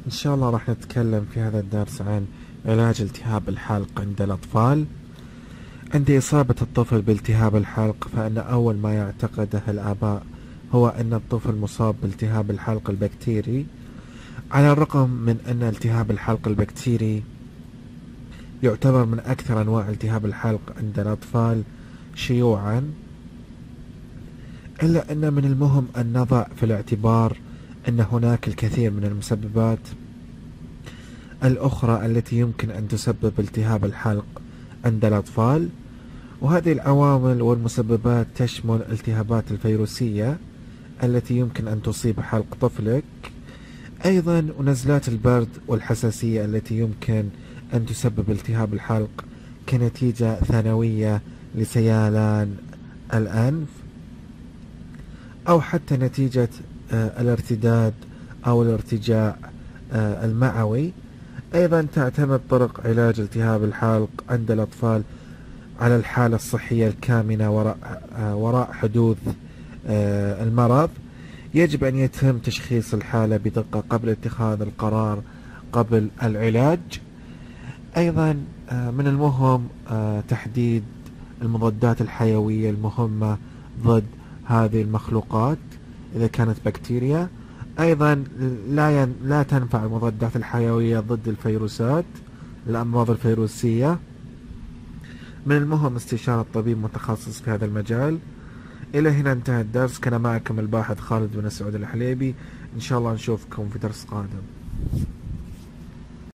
إن شاء الله راح نتكلم في هذا الدرس عن علاج التهاب الحلق عند الأطفال. عند إصابة الطفل بالتهاب الحلق، فإن أول ما يعتقده الآباء هو أن الطفل مصاب بالتهاب الحلق البكتيري، على الرغم من أن التهاب الحلق البكتيري يعتبر من أكثر أنواع التهاب الحلق عند الأطفال شيوعا، إلا أن من المهم أن نضع في الاعتبار أن هناك الكثير من المسببات الأخرى التي يمكن أن تسبب التهاب الحلق عند الأطفال، وهذه العوامل والمسببات تشمل الالتهابات الفيروسية التي يمكن أن تصيب حلق طفلك، أيضا ونزلات البرد والحساسية التي يمكن أن تسبب التهاب الحلق كنتيجة ثانوية لسيلان الأنف، أو حتى نتيجة الارتداد أو الارتجاع المعوي. أيضا تعتمد طرق علاج التهاب الحلق عند الأطفال على الحالة الصحية الكامنة وراء حدوث المرض. يجب أن يتم تشخيص الحالة بدقة قبل اتخاذ القرار قبل العلاج. أيضا من المهم تحديد المضادات الحيوية المهمة ضد هذه المخلوقات إذا كانت بكتيريا. أيضا لا تنفع المضادات الحيوية ضد الفيروسات، الأمراض الفيروسية. من المهم استشارة طبيب متخصص في هذا المجال. إلى هنا انتهى الدرس. كان معكم الباحث خالد بن سعود الحليبي. إن شاء الله نشوفكم في درس قادم.